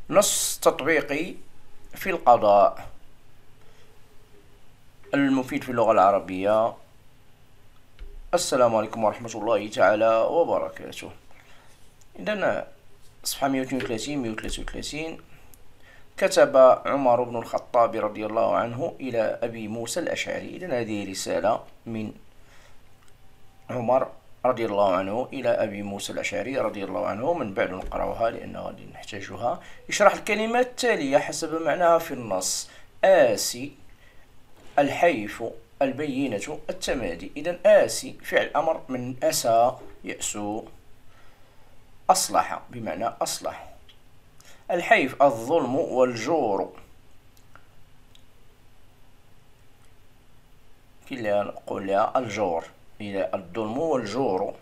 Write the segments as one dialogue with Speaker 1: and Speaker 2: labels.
Speaker 1: نص تطبيقي في القضاء المفيد في اللغة العربية. السلام عليكم ورحمة الله تعالى وبركاته. إذن صفحة 132 133. كتب عمر بن الخطاب رضي الله عنه إلى أبي موسى الأشعري. إذن هذه رسالة من عمر رضي الله عنه إلى أبي موسى الأشعري رضي الله عنه. من بعد نقرأها لأنه غادي نحتاجها. يشرح الكلمات التالية حسب معناها في النص: آسي، الحيف، البينة، التمادي. إذن آسي فعل أمر من أسى يأسو. أصلح بمعنى أصلح. الحيف الظلم والجور. كلا نقول لها الجور، إلى الظلم والجور.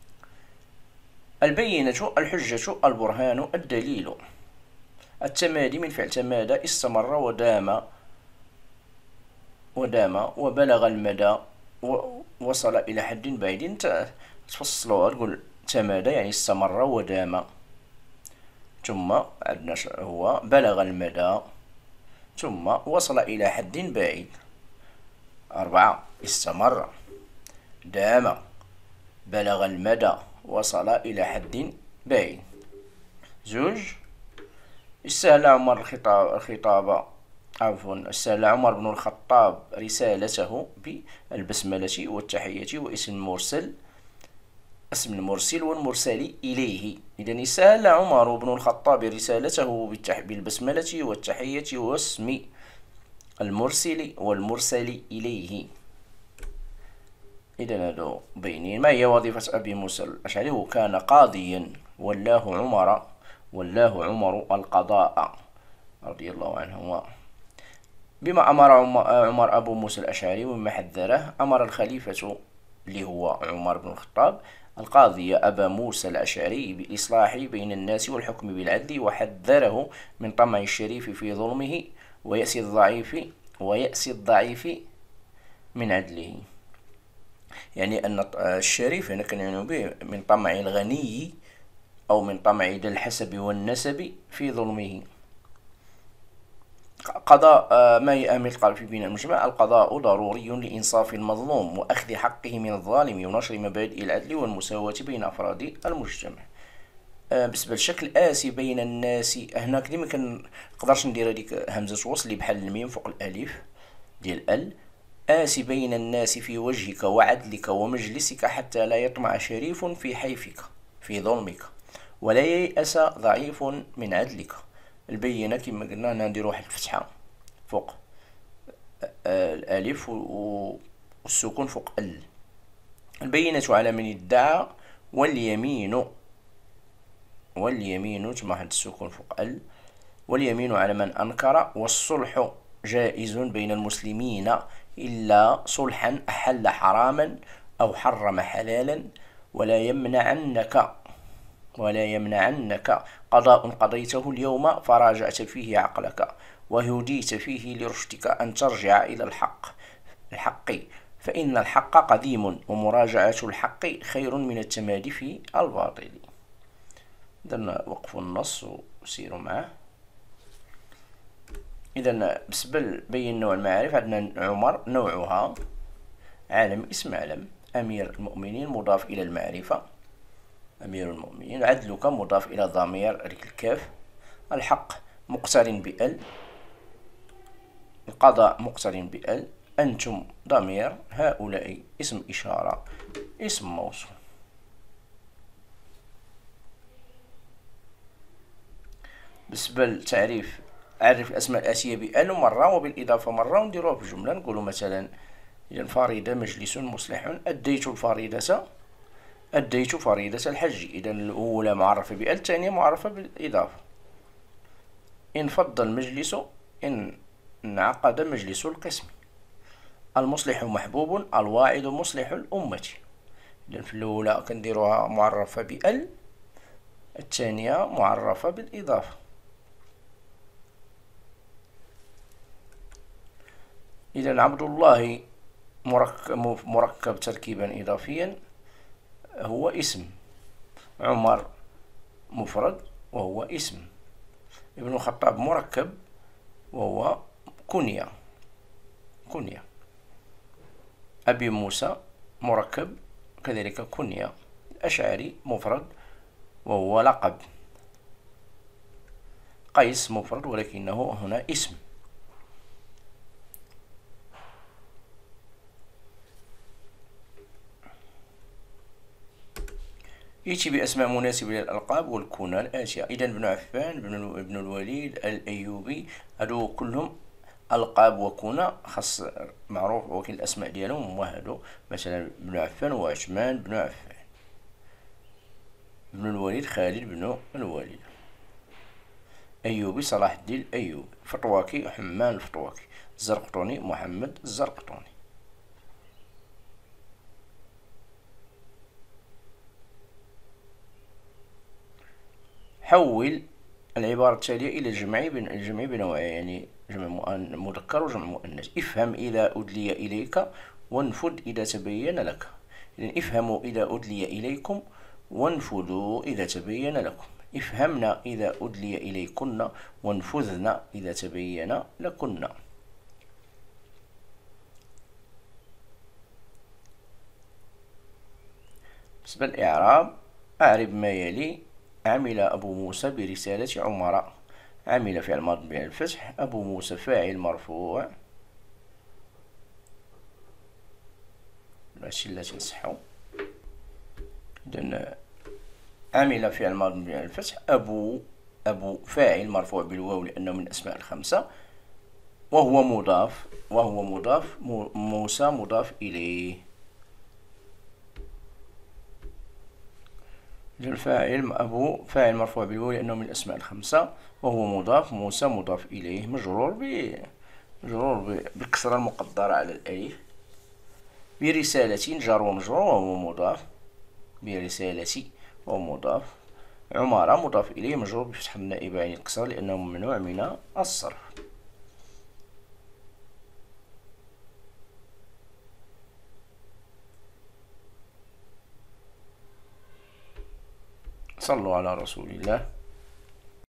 Speaker 1: البينة الحجة البرهان الدليل. التمادي من فعل تمادى استمر ودام وبلغ المدى ووصل إلى حد بعيد. تفصلوها تقول تمادى يعني استمر ودام، ثم عندنا هو بلغ المدى، ثم وصل إلى حد بعيد. 4 استمر، دام، بلغ المدى، وصل إلى حد بعيد. 2 استهل عمر الخطاب استهل عمر بن الخطاب رسالته بالبسملة والتحية واسم المرسل، اسم المرسل والمرسل إليه. إذن استهل عمر بن الخطاب رسالته بالبسملة والتحية واسم المرسل والمرسل إليه. إذن هذا بينين. ما هي وظيفة أبي موسى الأشعري؟ هو كان قاضيا، ولاه عمر القضاء رضي الله عنه. بما أمر عمر أبو موسى الأشعري ومما حذره، أمر الخليفة اللي هو عمر بن الخطاب القاضي أبا موسى الأشعري بالإصلاح بين الناس والحكم بالعدل، وحذره من طمع الشريف في ظلمه ويأس الضعيف من عدله. يعني أن الشريف هنا كان يعني به من طمع الغني أو من طمع ذي الحسب والنسب في ظلمه. قضاء ما هي أهمية القضاء في بناء المجتمع؟ القضاء ضروري لإنصاف المظلوم وأخذ حقه من الظالم ونشر مبادئ العدل والمساواة بين أفراد المجتمع. بالنسبة للشكل آسي بين الناس، هنا ديما كنقدرش ندير هذيك همزة وصل بحال الميم فوق الألف ديال ال. آسي بين الناس في وجهك وعدلك ومجلسك حتى لا يطمع شريف في حيفك في ظلمك ولا ييأس ضعيف من عدلك. البينة كما قلنا ندير واحد الفتحة فوق الألف والسكون فوق ال. البينة على من ادعى، واليمين تما واحد السكون فوق ال، واليمين على من أنكر. والصلح جائز بين المسلمين إلا صلحا أحل حراما أو حرم حلالا، ولا يمنعنك قضاء قضيته اليوم فراجعت فيه عقلك وهديت فيه لرشدك أن ترجع إلى الحق فإن الحق قديم ومراجعة الحق خير من التمادي في الباطل. إذن وقفوا النص وسيروا معه. إذن بالنسبة بين نوع المعارف عندنا عمر نوعها عالم اسم علم، أمير المؤمنين مضاف إلى المعرفة أمير المؤمنين، عدلك مضاف إلى ضمير الكاف، الحق مقترن بأل، القضاء مقترن بأل، أنتم ضمير، هؤلاء اسم إشارة اسم موصول. بالنسبة للتعريف عرف الأسماء الآتية بأل مرة وبالإضافة مرة ونديروها في جملة. نقولوا مثلا إذا فريدة مجلس مصلح، أديت الفريدة، أديت فريدة الحج. إذا الأولى معرفة بأل، الثانية معرفة بالإضافة. انفض المجلس، انعقد مجلس القسم. المصلح محبوب، الواعظ مصلح الأمة. إذا في الأولى كنديروها معرفة بأل، الثانية معرفة بالإضافة. إذا عبد الله مركب تركيبا إضافيا هو اسم، عمر مفرد وهو اسم. ابن الخطاب مركب وهو كنية. أبي موسى مركب كذلك كنية. الأشعري مفرد وهو لقب. قيس مفرد ولكنه هنا اسم. يأتي بأسماء مناسبة للألقاب والكنى الآتية. إذا بن عفان، بن الوليد، الأيوبي، هادو كلهم ألقاب وكنى خاص معروف، ولكن الأسماء ديالهم هما هادو. مثلا بن عفان هو عثمان بن عفان، بن الوليد خالد بن الوليد، أيوبي صلاح الدين الأيوبي، فطواكي حمان الفطواكي، الزرقطوني محمد الزرقطوني. حول العبارة التالية إلى الجمع بنوعين، يعني جمع مذكر وجمع مؤنث. افهم إذا أدلي إليك وانفذ إذا تبين لك. إذن افهموا إذا أدلي إليكم وانفذوا إذا تبين لكم. افهمنا إذا أدلي إليكن وانفذنا إذا تبين لكن. بالنسبة للإعراب، أعرب ما يلي. عمل أبو موسى برسالة عمر. عمل فعل ماض مبني على الفتح، أبو موسى فاعل مرفوع، ماشي التي نصحو. إذن عمل فعل ماض مبني على الفتح، أبو فاعل مرفوع بالواو لأنه من الأسماء الخمسة، وهو مضاف، موسى مضاف إليه. الفاعل أبو فاعل مرفوع بالواو لأنه من الأسماء الخمسة، وهو مضاف، موسى مضاف إليه، مجرور بالكسرة المقدرة على الألف. برسالة جار ومجرور وهو مضاف، برسالة وهو مضاف. عمارة مضاف إليه مجرور بفتح النائبة عن الكسرة لأنه ممنوع من الصرف. صلوا على رسول الله.